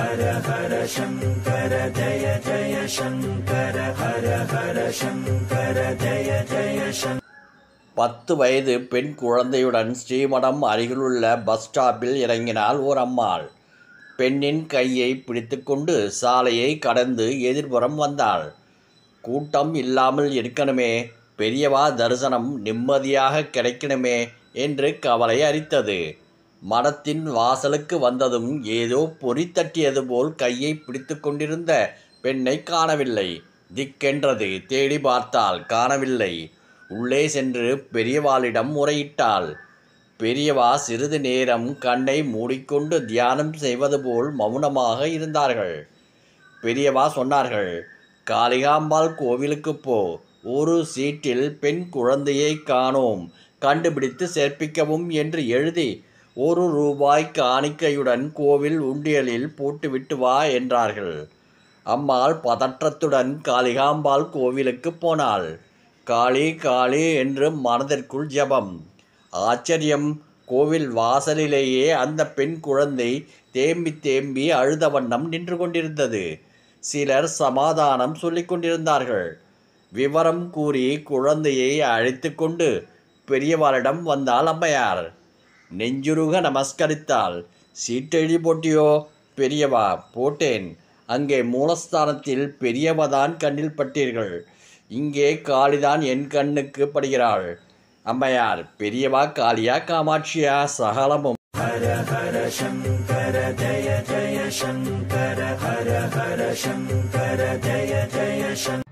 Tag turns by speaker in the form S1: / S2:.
S1: ஹர ஹர சங்கர ஜய ஜய சங்கர ஹர ஹர சங்கர ஜய ஜய சங்கர. 10 வயது பெண் குழந்தையுடன் ஸ்ரீமடம் அருகிலுள்ள பஸ் ஸ்டாப்பில் இறங்கினாள் ஓர் அம்மாள். பெண்ணின் கையை பிடித்துக்கொண்டு சாலையை கடந்து எதிர்புறம் வந்தாள். கூட்டம் இல்லாமல் இருக்கணுமே, பெரியவா தரிசனம் நிம்மதியாக கிடைக்கணுமே என்று கவலை அரித்தது. மடத்தின் வாசலுக்கு வந்ததும் ஏதோ பொறி தட்டியது போல் கையை பிடித்து கொண்டிருந்த பெண்ணை காணவில்லை. திக்கென்றது. தேடி பார்த்தால் காணவில்லை. உள்ளே சென்று பெரியவாளிடம் முறையிட்டாள். பெரியவா சிறிது நேரம் கண்ணை மூடிக்கொண்டு தியானம் செய்வது போல் மௌனமாக இருந்தார்கள். பெரியவா சொன்னார்கள், காளிகாம்பாள் கோவிலுக்கு போ, ஒரு சீட்டில் பெண் குழந்தையை காணோம், கண்டுபிடித்து சேர்ப்பிக்கவும் என்று எழுதி 1 ரூபாய் காணிக்கையுடன் கோவில் உண்டியலில் போட்டுவிட்டு வா என்றார்கள். அம்மாள் பதற்றத்துடன் காளிகாம்பாள் கோவிலுக்கு போனாள். காளி காளி என்று மனதிற்குள் ஜெபம். ஆச்சரியம், கோவில் வாசலிலேயே அந்த பெண் குழந்தை தேம்பி தேம்பி அழுத வண்ணம் நின்று கொண்டிருந்தது. சிலர் சமாதானம் சொல்லிக் கொண்டிருந்தார்கள். விவரம் கூறி குழந்தையை அழைத்து கொண்டு பெரியவாளிடம் வந்தாள் அம்மையார். நெஞ்சுருக நமஸ்கரித்தாள். சீட்டெழுதி போட்டியோ? பெரியவா, போட்டேன். அங்கே மூலஸ்தானத்தில் பெரியவதான் கண்ணில் பட்டீர்கள், இங்கே காளிதான் என் கண்ணுக்கு படுகிறாள். அம்மையார், பெரியவா காளியா காமாட்சியா? சகலமும். ஹர ஹர சங்கர ஜய ஜய சங்கர ஹர ஹர சங்கர ஜய ஜய சங்கர.